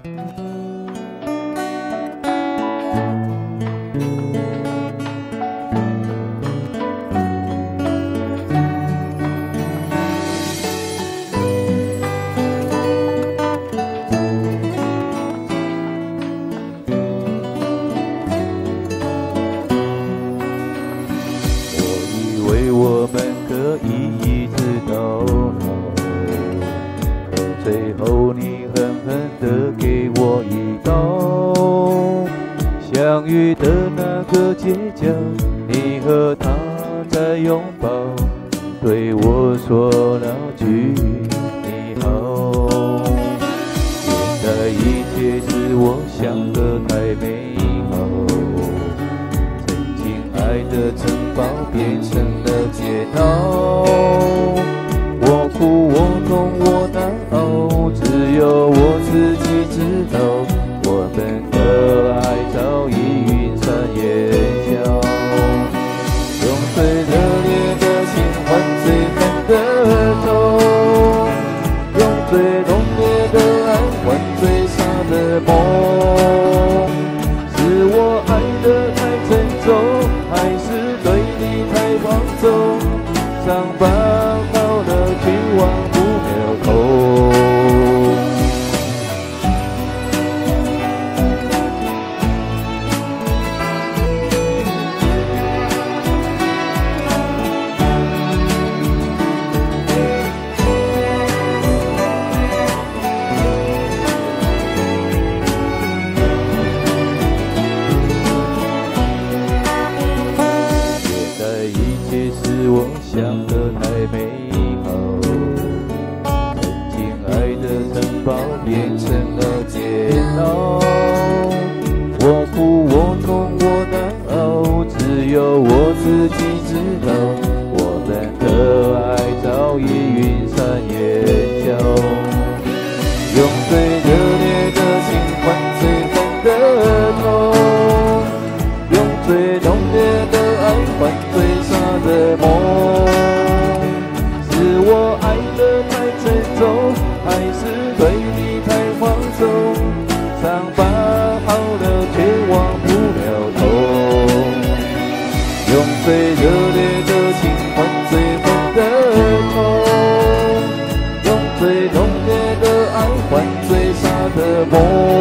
我们可以一直到老，可最后你狠狠地给我一刀。相遇的那个街角，你和他在拥抱，对我说了句你好。现在一切是我想的太美好，曾经爱的城堡变成了街道，我哭我痛我难熬，只有我自己知道，我们的爱早已云散烟消。用最热烈的心换最狠的痛，用最浓烈的爱换最傻的梦。是我爱得太沉重，还是对你太放纵？伤疤好了却忘不了痛。我想的太美好，曾经爱的城堡变成了街道，我哭我痛我难熬，只有我自己知道，我们的爱早已云散烟消。用最热烈的心换最狠的痛，用最浓烈的爱换最傻的梦。是我爱得太沉重，还是对你太放纵？伤疤好了却忘不了痛。用最热烈的情换最狠的痛，用最浓烈的爱换最傻的梦。